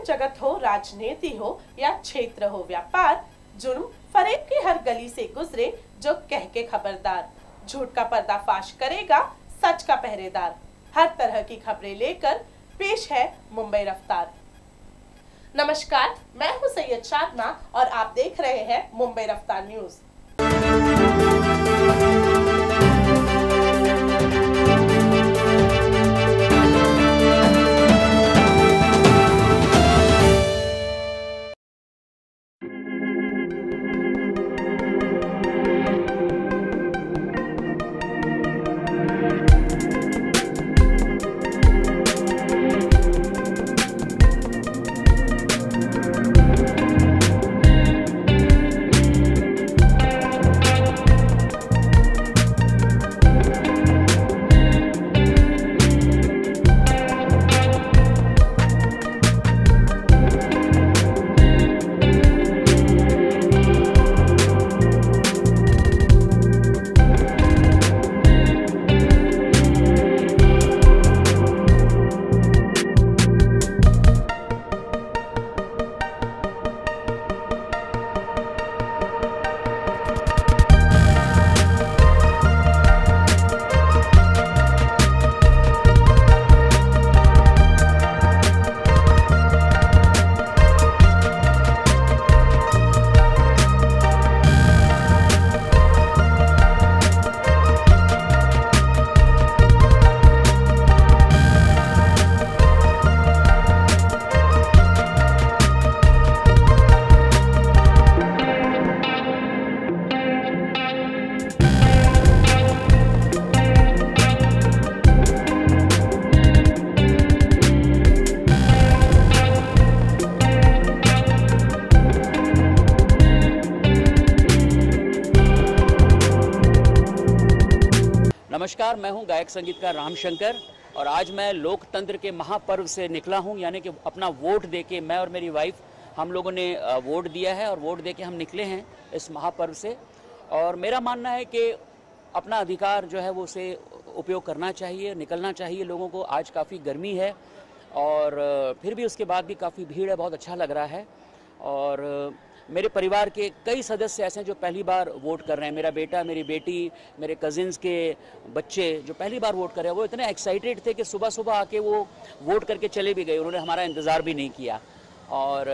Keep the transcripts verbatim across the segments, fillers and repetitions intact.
जगत हो, राजनीति हो या क्षेत्र हो व्यापार, जुर्म फरेब की हर गली से गुजरे जो कह के खबरदार। झूठ का पर्दाफाश करेगा सच का पहरेदार। हर तरह की खबरें लेकर पेश है मुंबई रफ्तार। नमस्कार, मैं हूं सैयद शादना और आप देख रहे हैं मुंबई रफ्तार न्यूज। नमस्कार, मैं हूं गायक संगीतकार राम शंकर और आज मैं लोकतंत्र के महापर्व से निकला हूं, यानी कि अपना वोट देके मैं और मेरी वाइफ हम लोगों ने वोट दिया है और वोट देके हम निकले हैं इस महापर्व से। और मेरा मानना है कि अपना अधिकार जो है वो उसे उपयोग करना चाहिए, निकलना चाहिए लोगों को। आज काफ़ी गर्मी है और फिर भी उसके बाद भी काफ़ी भीड़ है, बहुत अच्छा लग रहा है। और मेरे परिवार के कई सदस्य ऐसे हैं जो पहली बार वोट कर रहे हैं। मेरा बेटा, मेरी बेटी, मेरे कजिन्स के बच्चे जो पहली बार वोट कर रहे हैं, वो इतने एक्साइटेड थे कि सुबह सुबह आके वो वोट करके चले भी गए। उन्होंने हमारा इंतज़ार भी नहीं किया। और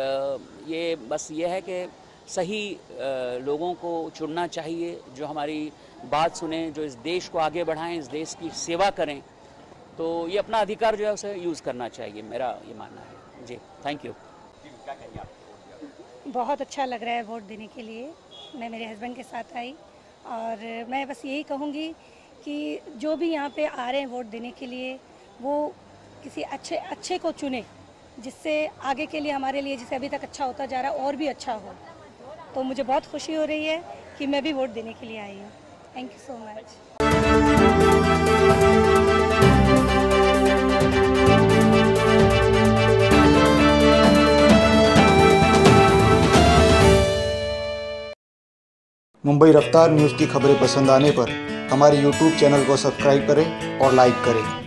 ये बस ये है कि सही लोगों को चुनना चाहिए जो हमारी बात सुने, जो इस देश को आगे बढ़ाएं, इस देश की सेवा करें। तो ये अपना अधिकार जो है उसे यूज़ करना चाहिए, मेरा ये मानना है। जी, थैंक यू। क्या कहेंगे आप? बहुत अच्छा लग रहा है वोट देने के लिए। मैं मेरे हस्बैंड के साथ आई और मैं बस यही कहूँगी कि जो भी यहाँ पे आ रहे हैं वोट देने के लिए, वो किसी अच्छे अच्छे को चुने, जिससे आगे के लिए हमारे लिए, जिससे अभी तक अच्छा होता जा रहा है, और भी अच्छा हो। तो मुझे बहुत खुशी हो रही है कि मैं भी वोट देने के लिए आई हूँ। Thank you so much. Mumbai Raftaar news की खबरें पसंद आने पर हमारे यूट्यूब चैनल को सब्सक्राइब करें और लाइक करें।